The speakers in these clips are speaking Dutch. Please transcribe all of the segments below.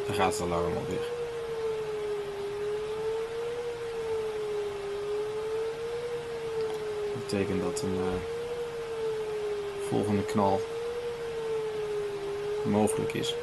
Dan gaat het alarm alweer. Dat betekent dat een volgende knal mogelijk is.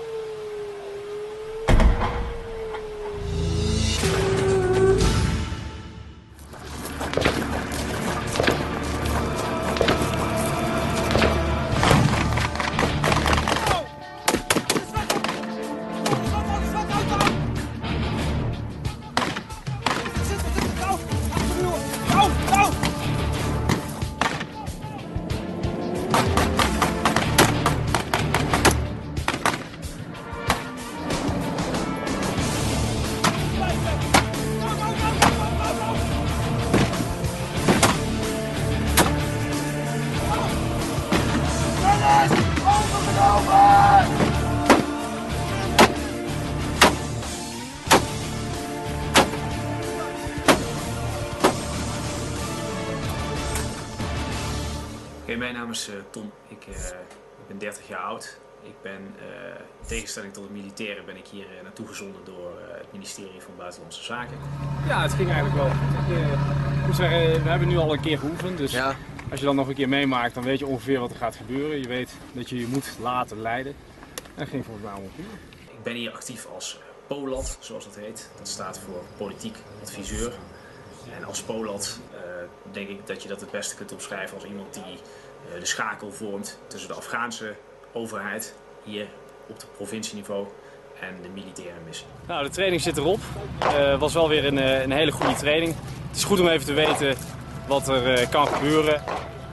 Mijn naam is Tom. Ik ben 30 jaar oud. Ik ben, in tegenstelling tot het militaire, ben ik hier naartoe gezonden door het ministerie van Buitenlandse Zaken. Ja, het ging eigenlijk wel. Ik moet zeggen, we hebben nu al een keer geoefend, dus ja. Als je dan nog een keer meemaakt, dan weet je ongeveer wat er gaat gebeuren. Je weet dat je je moet laten leiden. En dat ging volgens mij allemaal goed. Ik ben hier actief als POLAD, zoals dat heet. Dat staat voor politiek adviseur. En als POLAD denk ik dat je dat het beste kunt omschrijven als iemand die de schakel vormt tussen de Afghaanse overheid hier op het provincieniveau en de militaire missie. Nou, de training zit erop. Het was wel weer een hele goede training. Het is goed om even te weten wat er kan gebeuren.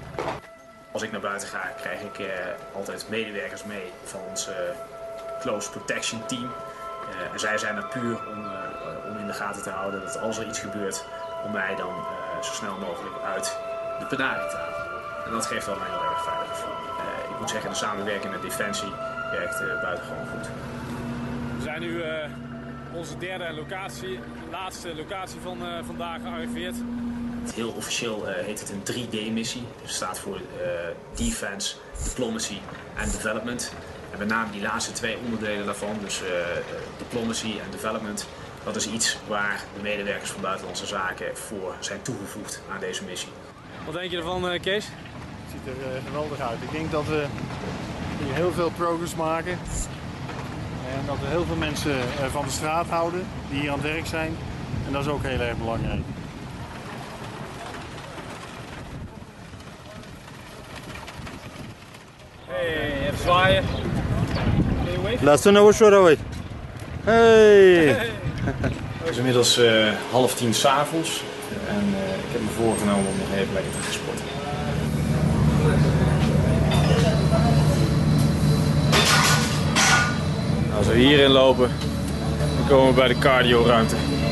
Als ik naar buiten ga, krijg ik altijd medewerkers mee van ons Close Protection Team. En zij zijn er puur om in de gaten te houden dat als er iets gebeurt, om mij dan zo snel mogelijk uit de penarie te halen. En dat geeft wel een heel erg veilig gevoel. Ik moet zeggen, de samenwerking met Defensie werkt buitengewoon goed. We zijn nu onze derde locatie, laatste locatie van vandaag gearriveerd. Heel officieel heet het een 3D-missie. Het staat voor Defense, Diplomacy en Development. En met name die laatste twee onderdelen daarvan, dus Diplomacy en Development, dat is iets waar de medewerkers van Buitenlandse Zaken voor zijn toegevoegd aan deze missie. Wat denk je ervan, Kees? Het ziet er geweldig uit. Ik denk dat we hier heel veel progress maken. En dat we heel veel mensen van de straat houden die hier aan het werk zijn. En dat is ook heel erg belangrijk. Hey, even zwaaien. Laatste nou eens hoor. Hey! Het is inmiddels 9:30 s'avonds en ik heb me voorgenomen om nog even lekker te gaan sporten. Als we hierin lopen, dan komen we bij de cardioruimte.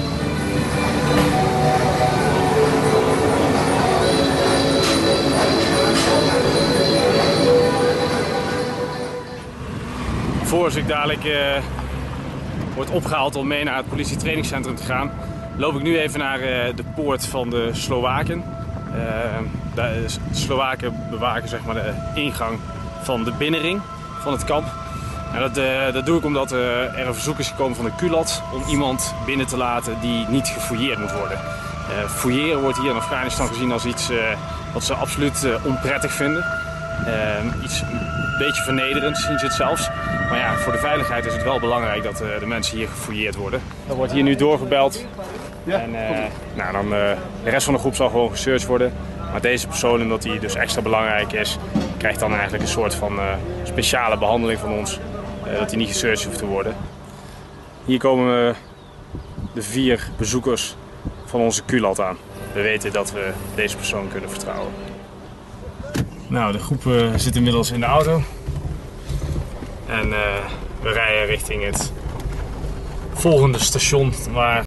Voor ik dadelijk wordt opgehaald om mee naar het politietrainingscentrum te gaan, loop ik nu even naar de poort van de Slowaken. De Slowaken bewaken zeg maar de ingang van de binnenring van het kamp. En dat doe ik omdat er een verzoek is gekomen van de QLAD om iemand binnen te laten die niet gefouilleerd moet worden. Fouilleren wordt hier in Afghanistan gezien als iets wat ze absoluut onprettig vinden. Iets een beetje vernederend zien ze het zelfs. Maar ja, voor de veiligheid is het wel belangrijk dat de mensen hier gefouilleerd worden. Er wordt hier nu doorgebeld. En nou, dan, de rest van de groep zal gewoon gesearched worden. Maar deze persoon, omdat hij dus extra belangrijk is, krijgt dan eigenlijk een soort van speciale behandeling van ons. Dat hij niet gesearched hoeft te worden. Hier komen de 4 bezoekers van onze QLAD aan. We weten dat we deze persoon kunnen vertrouwen. Nou, de groep zit inmiddels in de auto. En we rijden richting het volgende station waar